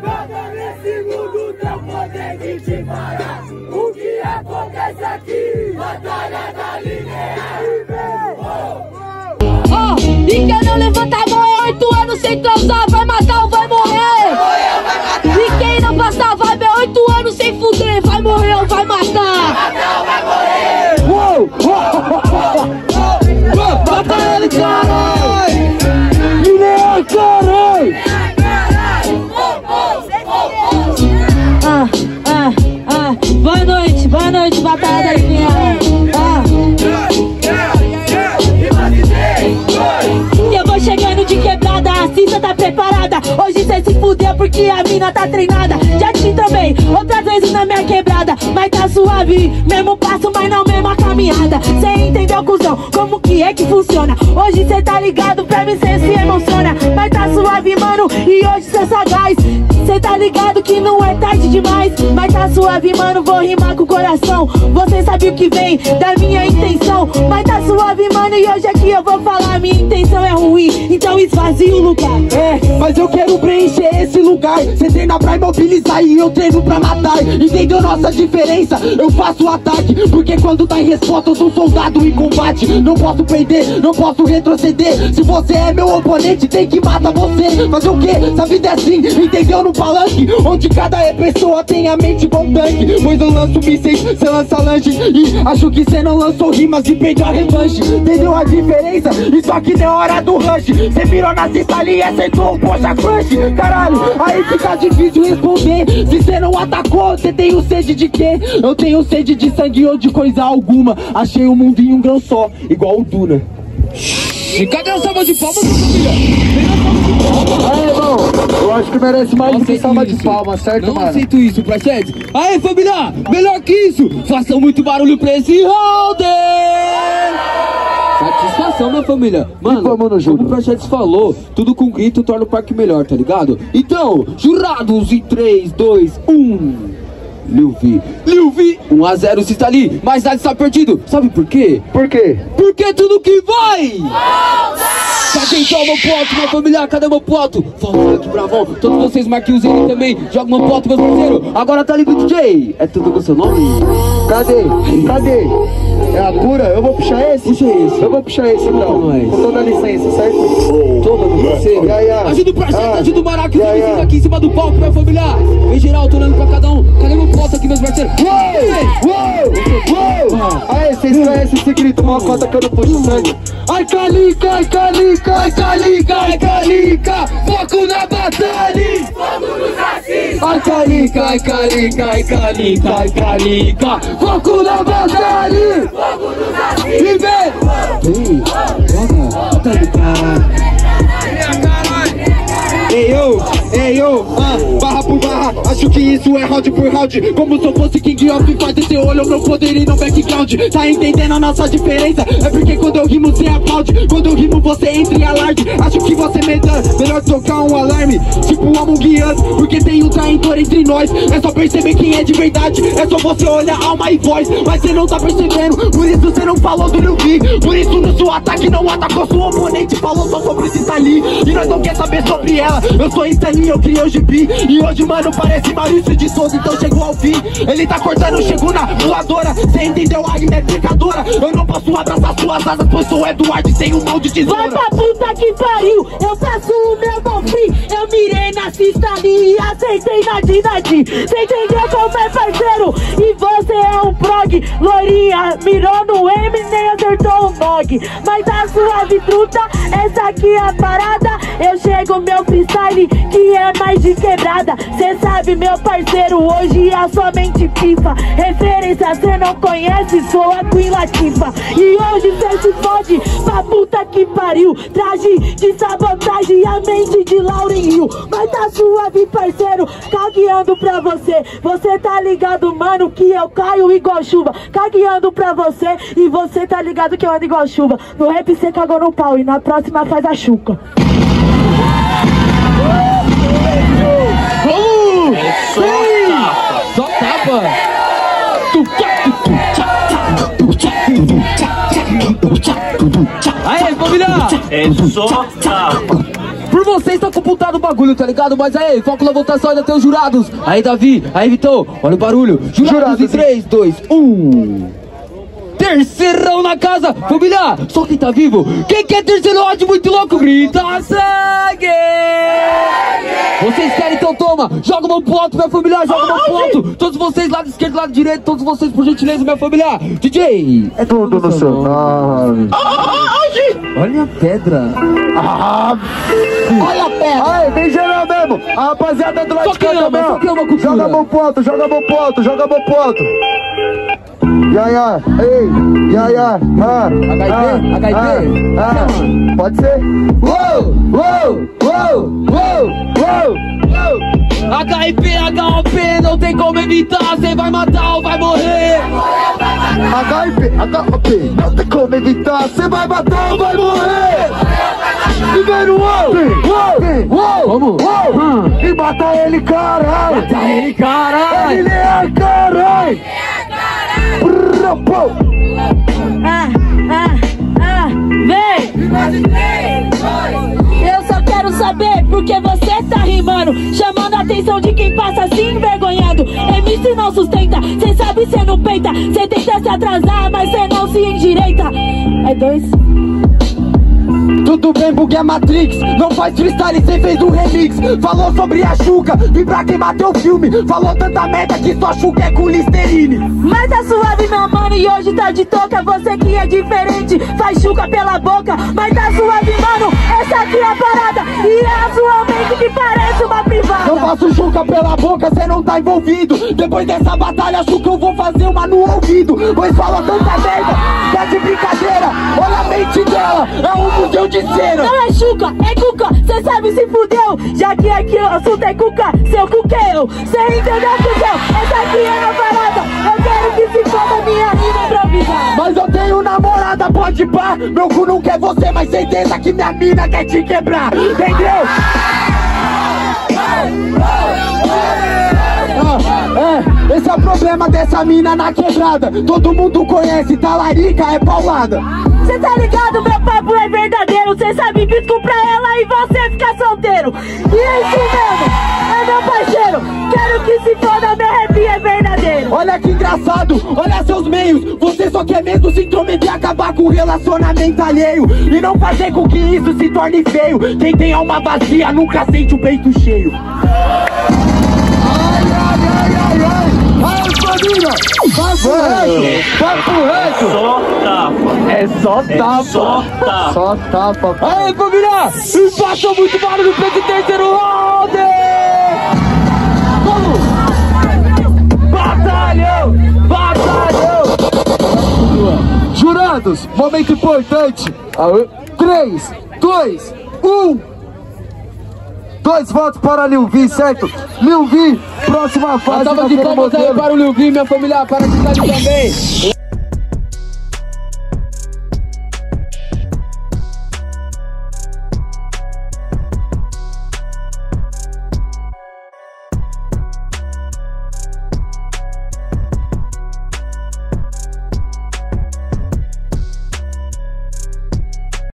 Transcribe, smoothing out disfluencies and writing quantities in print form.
Nada nesse mundo não consegue te parar. O que acontece aqui? Batalha da linear. E quem não levanta a mão é 8 anos sem transar, vai matar ou vai morrer. E quem não passa a vibe é 8 anos sem fuder, vai morrer ou vai matar. Vai morrer. Mata ele, caralho! Linear, caralho! Boa noite, batalha da linear. Eu vou chegando de quebrada, assim cê tá preparada. Hoje cê se fudeu porque a mina tá treinada. Já te trombei outras vezes na minha quebrada, mas tá suave, mesmo passo, mas não mesma caminhada. Cê entendeu, cuzão, como que é que funciona? Hoje cê tá ligado, pra mim cê se emociona. Mas tá suave, mano, e hoje cê é sagaz. Cê tá ligado que não é tarde demais. Mas tá suave, mano, vou rimar com o coração. Você sabe o que vem da minha intenção. Mas tá suave, mano, e hoje aqui eu vou falar. Minha intenção é ruim, então esvazia o lugar. Mas eu quero preencher esse lugar. Cê treina pra imobilizar e eu treino pra matar. Entendeu nossa diferença? Eu faço ataque, porque quando tá em resposta eu sou soldado em combate. Não posso perder, não posso retroceder. Se você é meu oponente, tem que matar você. Fazer o quê? Essa vida é assim, entendeu? No palanque, onde cada pessoa tem a mente bom tanque. Pois eu lanço mísseis, cê lança lanche. E acho que cê não lançou rimas e perdeu a revanche. Entendeu a diferença? Isso aqui não é hora do rush. Cê virou na cista e acertou o Porsche Crush. Caralho, aí fica difícil responder. Se cê não atacou, cê tem sede de quê? Eu tenho sede de sangue ou de coisa alguma. Achei o mundo em um grão só, igual o Duna. E cadê a salva de palmas, família? Aí, irmão, eu acho que merece mais do que salva de palmas, certo, não mano? Não aceito isso, Prachete. Aí, família, melhor que isso, façam muito barulho pra esse round. Satisfação, minha família. Mano, como o Prachete falou, tudo com grito torna o parque melhor, tá ligado? Então, jurados em 3, 2, 1... Lil V, 1 a 0 se está ali, mas nada está perdido. Sabe por quê? Por quê? Porque tudo que vai cadê então meu pote, minha família? Cadê meu pote? Fala aqui, bravão. Todos vocês marquem os ele também. Joga meu pote, meus parceiros. Agora tá livre, DJ. É tudo com seu nome? Cadê? É a cura? Eu vou puxar esse? Puxa esse. Eu vou puxar esse então. Com toda a licença, certo? Toda com você. Ajuda o Prachete, ajuda o Maraca. Os aqui em cima do palco, minha família. Vem geral, tô olhando pra cada um. Cadê meu pote aqui, meus parceiros? Uou! Aê, vocês conhecem esse grito? Uma cota que eu não puxo sangue. Ai, calica, ai, calica, ai, calica, ai, calica. Foco na batalha. Fogo nos racistas. Ai, calica, ai, calica, ai, calica, ai, calica. Foco na batalha. Fogo nos racistas. E vem! Tá do caralho. Ei, eu, barra por barra, acho que isso é round por round. Como se eu fosse King of Fighters, você olha o meu poder e não background. Tá entendendo a nossa diferença? É porque quando eu rimo você aplaude, quando eu rimo você entra em alarde. Acho que você melhor tocar um alarme, tipo um Among Us, porque tem um traidor entre nós. É só perceber quem é de verdade, é só você olhar alma e voz. Mas você não tá percebendo, por isso você não falou do Lil V. Por isso no seu ataque não atacou seu oponente, falou só sobre esse Stali. E nós não quer saber sobre ela, eu sou Stali, eu criei o gibi. E hoje, mano, parece Maurício de Souza, então chegou ao fim. Ele tá cortando, chegou na voadora. Cê entendeu? A rima é pecadora. Eu não posso abraçar suas asas, pois sou Eduardo e tenho um mão de tesoura. Vai pra puta que pariu, eu faço o meu golpe. Eu mirei na cista ali e acertei na Dinadi. Cê entendeu como é, parceiro? E você é um prog. Loirinha mirou no M, nem acertou o nog. Mas a suave truta, essa aqui é a parada. Eu chego meu freestyle, que é mais de quebrada. Cê sabe, meu parceiro, hoje é somente pifa. Referência cê não conhece, sou a Queen Latifah. E hoje cê se fode pra puta que pariu. Traje de sabotagem, a mente de Lauryn Hill. Mas tá suave, parceiro, cagueando pra você. Você tá ligado, mano, que eu caio igual chuva. Cagueando pra você, e você tá ligado que eu ando igual chuva. No rap cê cagou no pau, e na próxima faz a chuca. Só tapa. Aê, família! É só tapa. Por vocês tá computado o bagulho, tá ligado? Mas aí, foco na votação, ainda tem os jurados. Aí, Davi, aí, Vitão, olha o barulho. Jurados em 3, 2, 1. Terceirão na casa, família. Só quem tá vivo. Quem quer terceiro ódio muito louco, grita sangue. Vocês querem, então toma. Joga a mão pro alto, minha família. Joga a mão pro alto. Todos vocês, lado esquerdo, lado direito. Todos vocês, por gentileza, minha família. DJ. É tudo no seu nome. Olha a pedra. Olha a pedra. Aí, vem geral mesmo. A rapaziada do lado de cá também. Joga a mão pro alto, joga a mão pro alto, joga a mão pro alto. Iaia, ei, iaia, HIV? Pode ser? Uou, uou, uou, uou, uou, uou. HIV, HOP, não tem como evitar. Cê vai matar ou vai morrer. HIV, HOP, não tem como evitar. Cê vai matar ou vai morrer. Primeiro uou, uou, vamos. Uou, e mata ele, caralho. Mata ele, caralho. Ele é caralho. Vem! Eu só quero saber porque você tá rimando, chamando a atenção de quem passa se envergonhando. MC não sustenta, cê sabe cê não peita. Cê tenta se atrasar, mas cê não se endireita. É 2. Tudo bem, bugue a Matrix. Não faz freestyle, cê fez um remix. Falou sobre a Xuca, vim pra queimar teu filme. Falou tanta merda que sua Xuca é com Listerine. Mas tá suave, meu mano, e hoje tá de toca. Você que é diferente, faz Xuca pela boca. Mas tá suave, mano, essa aqui é a parada. E é a sua mente que parece uma privada. Eu faço Xuca pela boca, cê não tá envolvido. Depois dessa batalha, Xuca, eu vou fazer uma no ouvido. Pois fala tanta merda, tá de brincadeira. Olha a mente dela, é um museu de cera. Não é Xuca, é Cuca, cê sabe se fudeu. Já que aqui o assunto é Cuca, seu cuqueu. Cê entendeu, cuzão? Essa aqui é a parada. Eu quero que se foda minha rima improvisada. Mas eu tenho namorada, pode pá. Meu cu não quer você, mas certeza que minha mina quer te quebrar. Entendeu? Esse é o problema dessa mina na quebrada. Todo mundo conhece, talarica é paulada. Cê tá ligado, meu papo é verdadeiro. Cê sabe bisco pra ela e você ficar solteiro. E é isso mesmo, é meu parceiro. Quero que se foda, meu rap é verdadeiro. Olha que engraçado, olha seus meios. Você só quer mesmo se intrometer e acabar com o relacionamento alheio. E não fazer com que isso se torne feio. Quem tem alma vazia nunca sente o peito cheio. Ai, família! Vai pro reto! Vai pro reto! Só tapa. É só tapa! Só tapa. Só tapa! Aí, família! E façam muito barulho pra esse terceiro round! Vamos! Batalhão! Batalhão! Jurados, momento importante! 3, 2, 1. 2 votos para Lil V, certo? Lil V, próxima fase. Salva de palmas aí para o Lil V, minha família, para que tá também.